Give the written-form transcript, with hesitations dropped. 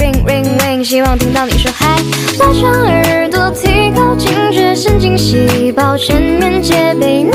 ring ring ring， 希望听到你说嗨。拉长耳朵，提高警觉，神经细胞全面戒备。